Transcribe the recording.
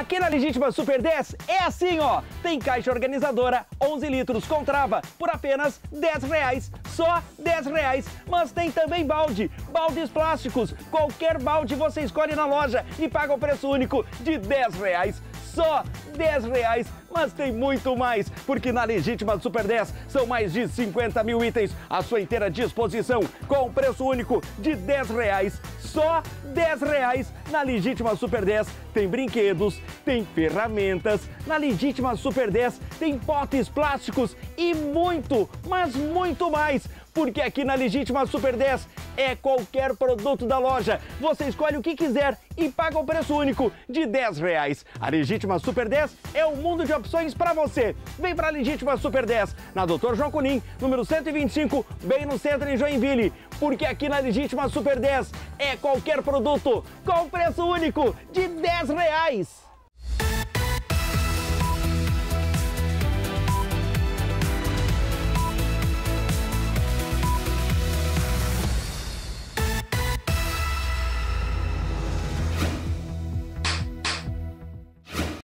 Aqui na Legítima Super 10 é assim, ó. Tem caixa organizadora 11 litros com trava por apenas R$10. Só R$10. Mas tem também balde. Baldes plásticos. Qualquer balde você escolhe na loja e paga o preço único de R$10. Só R$10, mas tem muito mais, porque na Legítima Super 10 são mais de 50 mil itens à sua inteira disposição, com preço único de R$10. Só R$10. Na Legítima Super 10 tem brinquedos, tem ferramentas, na Legítima Super 10 tem potes plásticos e muito, mas muito mais. Porque aqui na Legítima Super 10 é qualquer produto da loja. Você escolhe o que quiser e paga o preço único de R$10. A Legítima Super 10 é um mundo de opções para você. Vem para a Legítima Super 10, na Dr. João Cunim, número 125, bem no centro em Joinville. Porque aqui na Legítima Super 10 é qualquer produto com preço único de R$10.